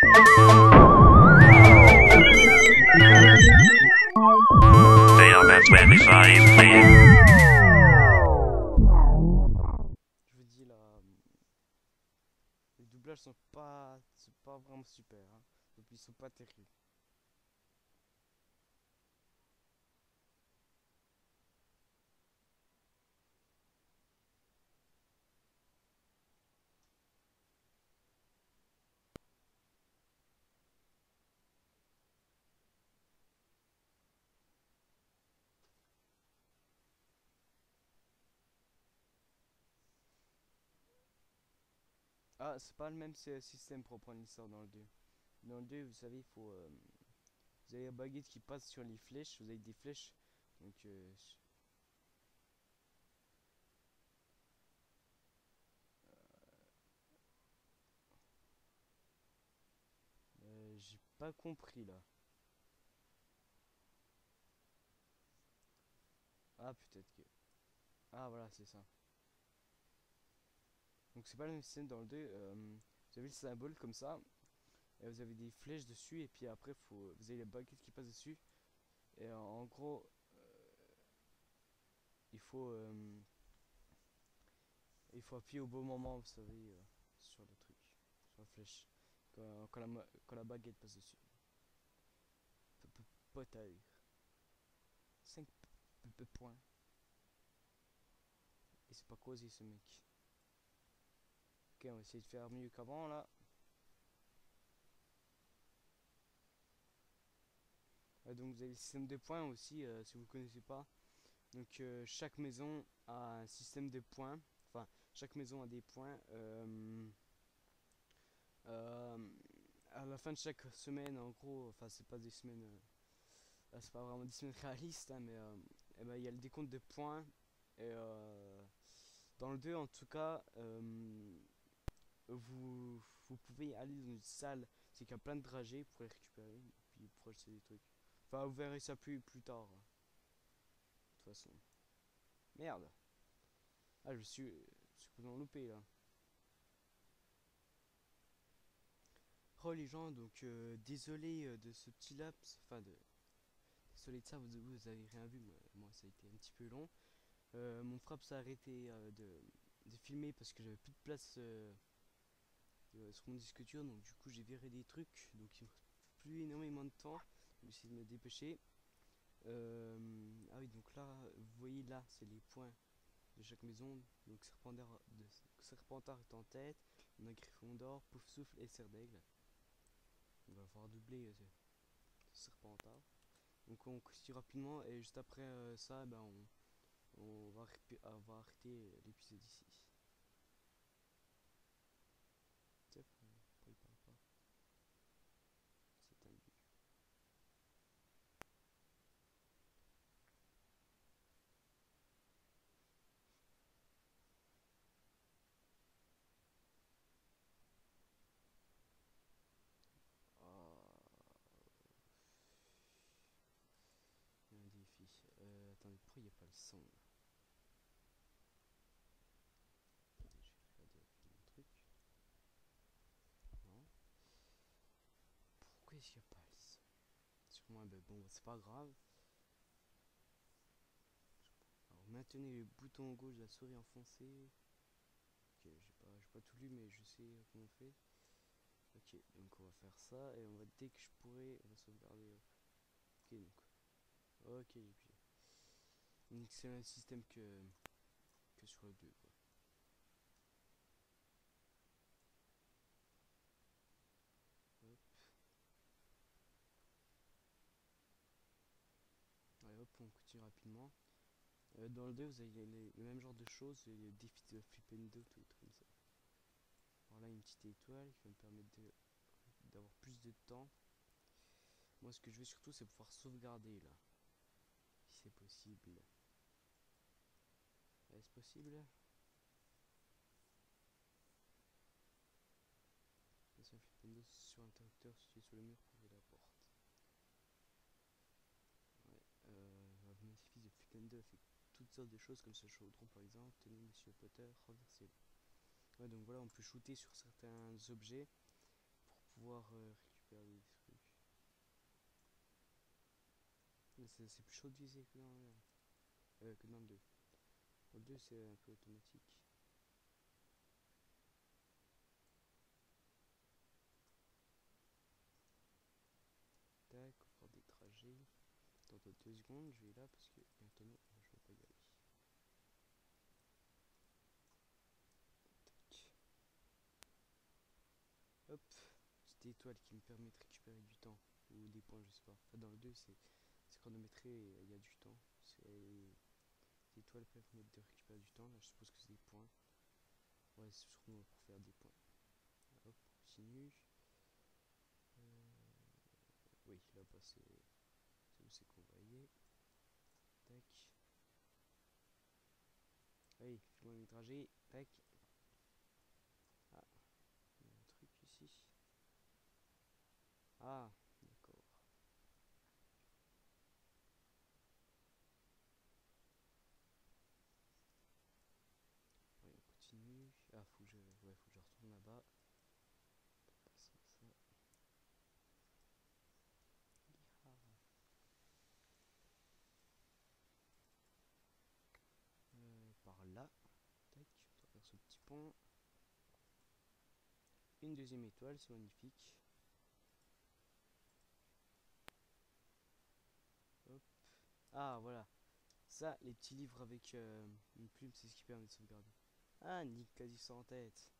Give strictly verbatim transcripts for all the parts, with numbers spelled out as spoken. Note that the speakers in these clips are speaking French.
Film at twenty-five minutes. Je vous dis là, les doublages sont pas, c'est pas vraiment super, hein. Donc ils sont pas terribles. Ah, c'est pas le même sy- système pour prendre l'histoire dans le deux. Dans le deux, vous savez, il faut, euh, vous avez la baguette qui passe sur les flèches, vous avez des flèches, donc euh, euh, j'ai pas compris là. Ah, peut-être que. Ah, voilà, c'est ça. Donc c'est pas le même système dans le deux. Euh, vous avez le symbole comme ça, et vous avez des flèches dessus, et puis après, faut, vous avez la baguette qui passe dessus, et en, en gros, il faut, euh, il faut appuyer au bon moment, vous savez, euh, sur le truc, sur la flèche, quand, quand la, ma- quand la baguette passe dessus. Ça peut pas t'aller. cinq points. Et c'est pas causé ce mec. Ok, on va essayer de faire mieux qu'avant là. Euh, donc vous avez le système de points aussi, euh, si vous ne connaissez pas. Donc euh, chaque maison a un système de points. Enfin, chaque maison a des points. Euh, euh, à la fin de chaque semaine, en gros, enfin c'est pas des semaines, euh, c'est pas vraiment des semaines réalistes, hein, mais euh, eh ben, il y a le décompte de points. Et euh, dans le deux en tout cas, euh, vous, vous pouvez aller dans une salle, c'est qu'il y a plein de dragées pour les récupérer, puis pour acheter des trucs. Enfin, vous verrez ça plus, plus tard, hein, de toute façon. Merde. Ah, je suis, je suis complètement loupé là. Oh les gens, donc euh, désolé euh, de ce petit laps, enfin de, désolé de ça, vous, vous avez rien vu, moi, moi ça a été un petit peu long. Euh, mon frappe s'est arrêté euh, de, de filmer parce que j'avais plus de place euh, euh, sur mon disque dur, donc du coup j'ai viré des trucs, donc il me reste plus énormément de temps, je vais essayer de me dépêcher. Euh, ah oui, donc là, vous voyez là, c'est les points de chaque maison. Donc Serpentard, de, Serpentard est en tête, on a Gryffondor, Poufsouffle et Serdaigle. On va falloir doubler euh, Serpentard. Donc on continue rapidement et juste après euh, ça, ben on, on, va, on va arrêter l'épisode ici. Tiens, pourquoi il parle pas? C'est un but. Oh, il y a un défi. Euh, attendez, pourquoi il n'y a pas le son là? Attendez, je vais regarder mon truc. Non. Pourquoi est-ce qu'il n'y a pas le son? Sûrement, ben bon, c'est pas grave. Alors maintenez le bouton gauche de la souris enfoncé. Ok, j'ai pas, j'ai pas tout lu, mais je sais euh, comment on fait. Ok, donc on va faire ça et on va, dès que je pourrai, on va sauvegarder. Ok, donc. Ok, j'ai pu. Donc c'est le même système que, que sur le deux, quoi. Hop. Allez, hop, on continue rapidement. Euh, dans le deux, vous avez les, les- le même genre de choses, les défis de Flipendo, tout les trucs comme ça. Alors là, une petite étoile qui va me permettre de d'avoir plus de temps. Moi, ce que je veux surtout, c'est pouvoir sauvegarder là, si c'est possible. Est-ce possible? Laisse un Flipendo sur l'interrupteur situé sur le mur pour ouvrir la porte. Ouais, euh, votre bénéfice de Flipendo fait toutes sortes de choses comme ce chaudron par exemple. Tenez Monsieur Potter, renversez-le. Ouais, donc voilà, on peut shooter sur certains objets pour pouvoir euh, récupérer des trucs. C'est c'est plus chaud de viser que dans le euh, que dans le deux. Dans le deux c'est un peu automatique. Tac, on prend des trajets. Dans deux secondes, je vais là parce que maintenant je vais pas y aller. Tac. Hop, petite étoile qui me permet de récupérer du temps ou des points, je sais pas. Enfin, dans le deux c'est chronométré et il y a du temps. Les étoiles permettent de récupérer du temps. Là, je suppose que c'est des points. Ouais, c'est sûrement pour faire des points. Hop, on continue. Euh... Oui, là-bas c'est où c'est qu'on va aller. Tac. Allez, fais-moi mes trajets. Tac. Ah, il y a un truc ici. Ah, d'accord. Ouais, on continue. Ah, faut que je, ouais, faut que je retourne là-bas. Ça, ça. Euh, par là. Tac, on va faire ce petit pont. Une deuxième étoile, c'est magnifique. Hop. Ah, voilà. Ça, les petits livres avec euh, une plume, c'est ce qui permet de sauvegarder. Ah, Nick quasi sans tête.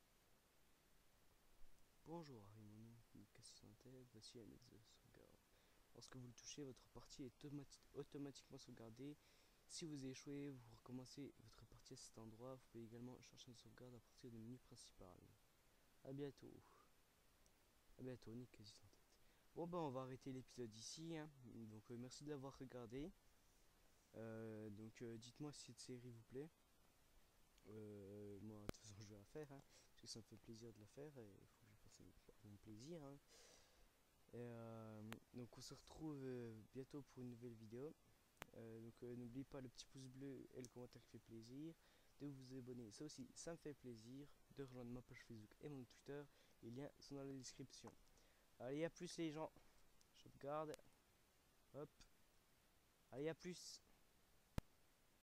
Bonjour, Harry, Nick quasi sans tête. Voici la lettre de sauvegarde. Lorsque vous le touchez, votre partie est automati automatiquement sauvegardée. Si vous échouez, vous recommencez votre partie à cet endroit. Vous pouvez également chercher une sauvegarde à partir du menu principal. A bientôt. A bientôt, Nick quasi sans tête. Bon, ben, on va arrêter l'épisode ici. Hein. Donc, euh, merci de l'avoir regardé. Euh, donc, euh, dites-moi si cette série vous plaît. Euh, moi, de toute façon, je vais la faire, hein, parce que ça me fait plaisir de la faire et il faut que je fasse mon plaisir. Hein. Et, euh, donc, on se retrouve euh, bientôt pour une nouvelle vidéo. Euh, donc, euh, n'oubliez pas le petit pouce bleu et le commentaire qui fait plaisir, de vous abonner, ça aussi, ça me fait plaisir, de rejoindre ma page Facebook et mon Twitter. Les liens sont dans la description. Allez, à plus les gens. Sauvegarde. Hop. Allez, à plus.